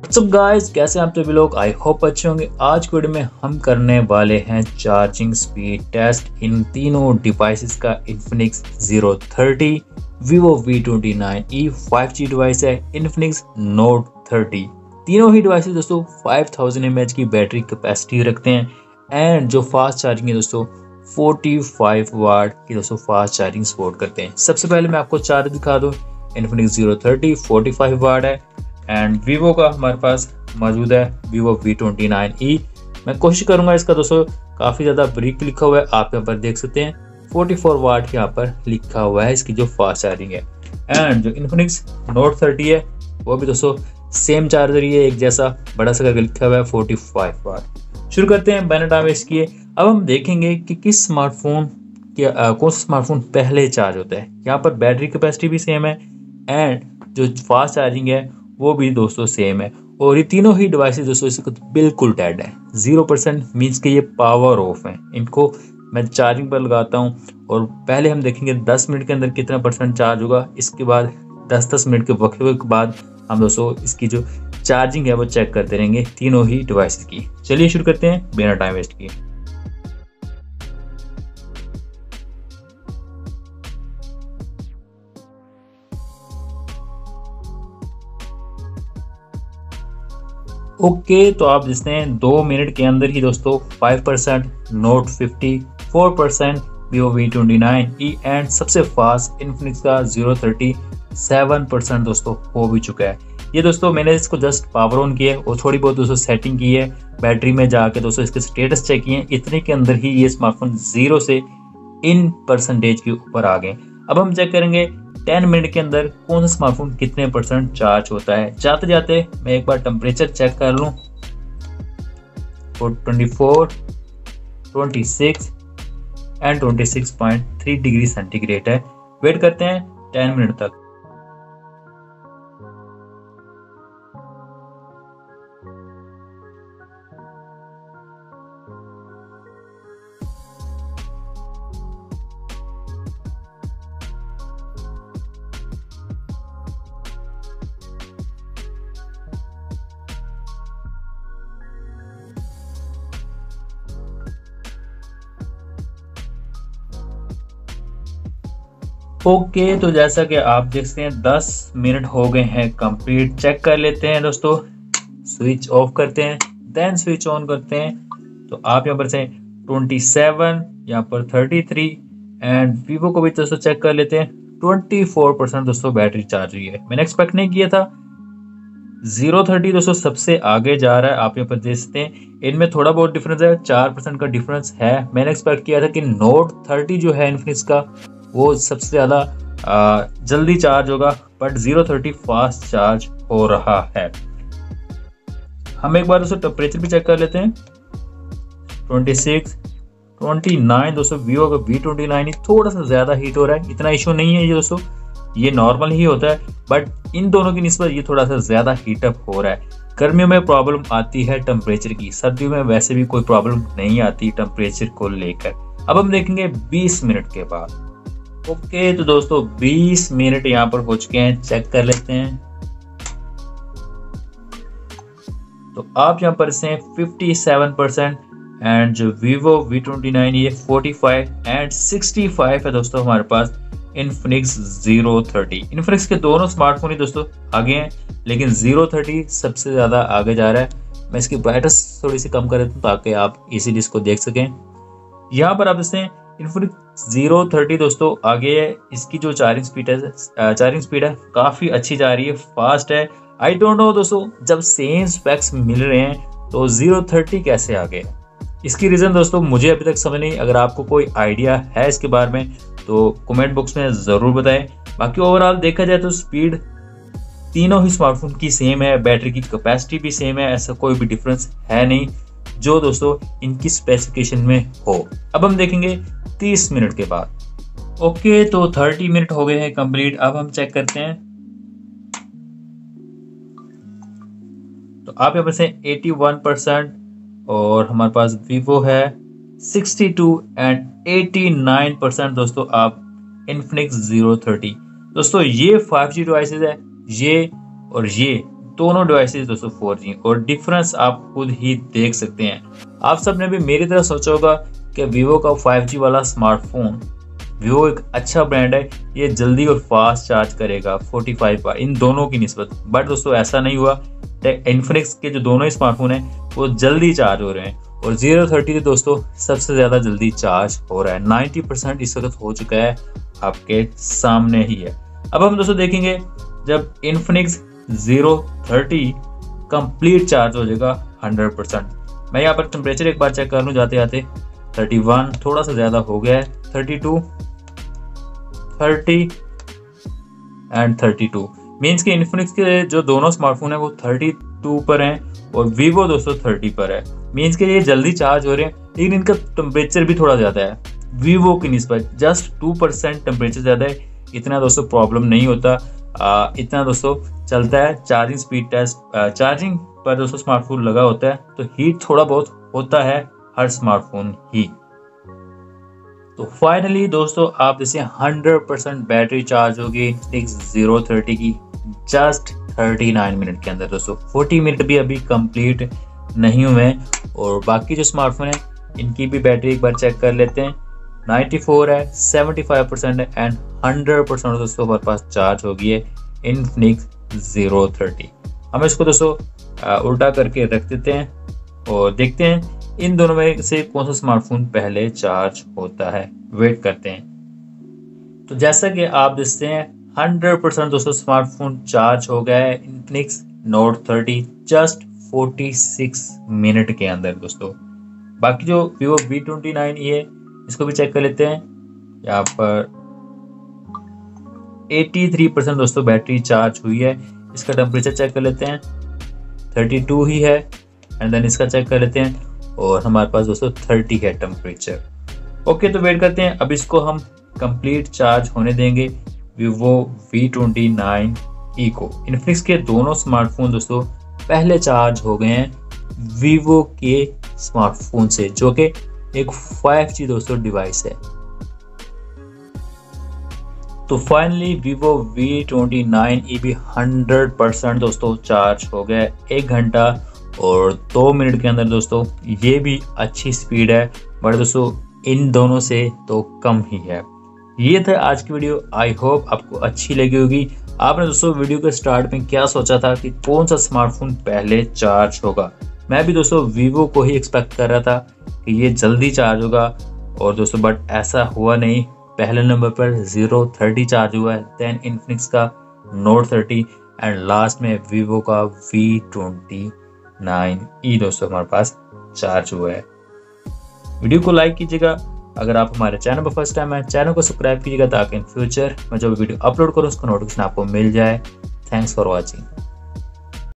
WhatsApp guys, कैसे हैं आप सभी लोग। आई होप अच्छे होंगे। आज की वीडियो में हम करने वाले हैं चार्जिंग स्पीड टेस्ट इन तीनों डिवाइसेस का। Infinix Zero 30, Vivo V29e 5G device है, इन्फिनिक्स Note 30। तीनों ही डिवाइसेस दोस्तों 5000 mAh की बैटरी कैपेसिटी रखते हैं एंड जो फास्ट चार्जिंग है दोस्तों 45 वाट की दोस्तों फास्ट चार्जिंग सपोर्ट करते हैं। सबसे पहले मैं आपको चार्ज दिखा दूं। इन्फिनिक्स Zero 30 45 वाट है एंड वीवो का हमारे पास मौजूद है Vivo V29e। मैं कोशिश करूंगा इसका दोस्तों, काफ़ी ज़्यादा ब्रिक लिखा हुआ है, आप यहाँ पर देख सकते हैं 44 वाट यहाँ पर लिखा हुआ है इसकी जो फास्ट चार्जिंग है। एंड जो इन्फिनिक्स Note 30 है वो भी दोस्तों सेम चार्जर ही है, एक जैसा बड़ा सा करके लिखा हुआ है 45 वाट। शुरू करते हैं बिना टाइम वेस्ट किए। अब हम देखेंगे कि किस स्मार्टफोन कौन सा स्मार्टफोन पहले चार्ज होता है। यहाँ पर बैटरी कैपेसिटी भी सेम है एंड जो फास्ट चार्जिंग है वो भी दोस्तों सेम है। और ये तीनों ही डिवाइसेस दोस्तों इसको बिल्कुल डेड है। 0% मीन्स के ये पावर ऑफ है। इनको मैं चार्जिंग पर लगाता हूँ और पहले हम देखेंगे 10 मिनट के अंदर कितना परसेंट चार्ज होगा। इसके बाद 10-10 मिनट के वक्फे के बाद हम दोस्तों इसकी जो चार्जिंग है वो चेक करते रहेंगे तीनों ही डिवाइसेस की। चलिए शुरू करते हैं बिना टाइम वेस्ट किए। ओके, तो आप देखते हैं 2 मिनट के अंदर ही दोस्तों 5% Note 50, 4% Vivo V29e एंड सबसे फास्ट इन्फिनिक्स का Zero 30 7% दोस्तों हो भी चुका है। ये दोस्तों मैंने इसको जस्ट पावर ऑन किया है और थोड़ी बहुत दोस्तों सेटिंग की है, बैटरी में जाके दोस्तों इसके स्टेटस चेक किए, इतने के अंदर ही ये स्मार्टफोन 0 से इन परसेंटेज के ऊपर आ गए। अब हम चेक करेंगे 10 मिनट के अंदर कौन सा स्मार्टफोन कितने परसेंट चार्ज होता है। जाते जाते मैं एक बार टेम्परेचर चेक कर लूं। 24, 26 एंड 26.3 डिग्री सेंटीग्रेड है। वेट करते हैं 10 मिनट तक। ओके, तो जैसा कि आप देख सकते हैं 10 मिनट हो गए हैं कंप्लीट। चेक कर लेते हैं दोस्तों। स्विच ऑफ करते हैं देन स्विच ऑन करते हैं। तो आप यहाँ पर से 27, यहाँ पर 33 एंड वीवो को भी दोस्तों चेक कर लेते हैं। 24% दोस्तों बैटरी चार्ज हुई है। मैंने एक्सपेक्ट नहीं किया था। Zero 30 दोस्तों सबसे आगे जा रहा है, आप यहाँ पर देख सकते हैं। इनमें थोड़ा बहुत डिफरेंस है, 4% का डिफरेंस है। मैंने एक्सपेक्ट किया था कि Note 30 जो है इन्फिनिक्स का वो सबसे ज़्यादा जल्दी चार्ज होगा, बट Zero 30 फास्ट चार्ज हो रहा है। हम एक बार दोस्तों टेम्परेचर भी चेक कर लेते हैं। 26, 29 दोस्तों Vivo का V29 थोड़ा सा ज़्यादा हीट हो रहा है। इतना इशू नहीं है ये दोस्तों, ये नॉर्मल ही होता है, बट इन दोनों की निस्बत ये थोड़ा सा ज़्यादा हीटअप हो रहा है। गर्मियों में प्रॉब्लम आती है टेम्परेचर की, सर्दियों में वैसे भी कोई प्रॉब्लम नहीं आती टेम्परेचर को लेकर। अब हम देखेंगे 20 मिनट के बाद। ओके, तो दोस्तों 20 मिनट यहाँ पर हो चुके हैं। चेक कर लेते हैं। तो आप यहाँ पर से 57% एंड जो Vivo V29 ये 45 एंड 65 है दोस्तों हमारे पास इन्फिनिक्स Zero 30। इन्फिनिक्स के दोनों स्मार्टफोन ही दोस्तों आगे हैं, लेकिन Zero 30 सबसे ज़्यादा आगे जा रहा है। मैं इसकी ब्राइटनेस थोड़ी सी कम कर देता हूँ ताकि आप इजीली इसको देख सकें। यहाँ पर आप देखते हैं इन्फिनिक्स Zero 30 दोस्तों आगे है। इसकी जो चार्जिंग स्पीड है काफ़ी अच्छी जा रही है, फास्ट है। आई डोंट नो दोस्तों, जब सेम स्पेक्स मिल रहे हैं तो Zero 30 कैसे आ गए। इसकी रीज़न दोस्तों मुझे अभी तक समझ नहीं। अगर आपको कोई आइडिया है इसके बारे में तो कमेंट बॉक्स में ज़रूर बताएं। बाकी ओवरऑल देखा जाए तो स्पीड तीनों ही स्मार्टफोन की सेम है, बैटरी की कैपेसिटी भी सेम है, ऐसा कोई भी डिफरेंस है नहीं जो दोस्तों इनकी स्पेसिफिकेशन में हो। अब हम देखेंगे 30 मिनट के बाद। ओके, तो 30 मिनट हो गए हैं कंप्लीट। अब हम चेक करते हैं। तो आप यहाँ पर से 81% और हमारे पास Vivo है 62 एंड 89% दोस्तों आप इन्फिनिक्स Zero 30। दोस्तों ये 5G डिवाइसेस है, ये और ये दोनों डिवाइसेस दोस्तों 4G और डिफरेंस आप खुद ही देख सकते हैं। आप सबने भी मेरी तरह सोचा होगा कि वीवो का 5G वाला स्मार्टफोन, वीवो एक अच्छा ब्रांड है, ये जल्दी और फास्ट चार्ज करेगा 45 वाट इन दोनों की निस्बत। बट दोस्तों ऐसा नहीं हुआ। इन्फिनिक्स के जो दोनों स्मार्टफोन हैं वो जल्दी चार्ज हो रहे हैं और 0-30 दोस्तों सबसे ज़्यादा जल्दी चार्ज हो रहा है। 90% इस वक्त हो चुका है, आपके सामने ही है। अब हम दोस्तों देखेंगे जब इन्फिनिक्स 0-30 कंप्लीट चार्ज हो जाएगा 100%। मैं यहाँ पर टेम्परेचर एक बार चेक कर लूँ जाते जाते। 31 थोड़ा सा ज़्यादा हो गया है, 32, 30 एंड 32 मीन्स कि इन्फिनिक्स के जो दोनों स्मार्टफोन है वो 32 पर हैं और वीवो दोस्तों 30 पर है। मीन्स कि ये जल्दी चार्ज हो रहे हैं, लेकिन इनका टेम्परेचर भी थोड़ा ज़्यादा है वीवो की निस्बत, जस्ट 2% टेम्परेचर ज़्यादा है। इतना दोस्तों प्रॉब्लम नहीं होता, इतना दोस्तों चलता है। चार्जिंग स्पीड टेस्ट चार्जिंग पर दोस्तों स्मार्टफोन लगा होता है तो हीट थोड़ा बहुत होता है हर स्मार्टफोन ही। तो फाइनली दोस्तों आप जैसे 100% बैटरी चार्ज होगी इन्फिनिक्स 0-30 की जस्ट 39 मिनट के अंदर। दोस्तों 40 मिनट भी अभी कंप्लीट नहीं हुए और बाकी जो स्मार्टफोन है इनकी भी बैटरी एक बार चेक कर लेते हैं। 94 है, 75% है एंड 100% दोस्तों हमारे पास चार्ज होगी है इन्फिनिक्स 0-30। हम इसको दोस्तों उल्टा करके रख देते हैं और देखते हैं इन दोनों में से कौन सा स्मार्टफोन पहले चार्ज होता है। वेट करते हैं। तो जैसा कि आप देखते हैं 100% दोस्तों स्मार्टफोन चार्ज हो गया है इन्फिनिक्स नोट 30 जस्ट 46 मिनट के अंदर दोस्तों। बाकी जो वीवो V29 है इसको भी चेक कर लेते हैं। यहाँ पर 83% दोस्तों बैटरी चार्ज हुई है। इसका टेम्परेचर चेक कर लेते हैं, 32 ही है एंड देन इसका चेक कर लेते हैं और हमारे पास दोस्तों 30 है टेम्परेचर। ओके, तो वेट करते हैं। अब इसको हम कंप्लीट चार्ज होने देंगे वीवो V29 को। इन्फिनिक्स के दोनों स्मार्टफोन दोस्तों पहले चार्ज हो गए हैं वीवो के स्मार्टफोन से, जो कि एक 5G दोस्तों डिवाइस है। तो फाइनली वीवो V29 भी 100% दोस्तों चार्ज हो गया 1 घंटा और 2 मिनट के अंदर दोस्तों। ये भी अच्छी स्पीड है बट दोस्तों इन दोनों से तो कम ही है। ये था आज की वीडियो, आई होप आपको अच्छी लगी होगी। आपने दोस्तों वीडियो के स्टार्ट में क्या सोचा था कि कौन सा स्मार्टफोन पहले चार्ज होगा। मैं भी दोस्तों वीवो को ही एक्सपेक्ट कर रहा था कि ये जल्दी चार्ज होगा और दोस्तों बट ऐसा हुआ नहीं। पहले नंबर पर 0-30 चार्ज हुआ है, देन इन्फिनिक्स का नोट 30 एंड लास्ट में वीवो का V29 दोस्तों हमारे पास चार्ज हुआ है। वीडियो को लाइक कीजिएगा। अगर आप हमारे चैनल पर फर्स्ट टाइम है चैनल को सब्सक्राइब कीजिएगा ताकि इन फ्यूचर मैं जो वीडियो अपलोड करूँ उसका नोटिफिकेशन आपको मिल जाए। Thanks for watching.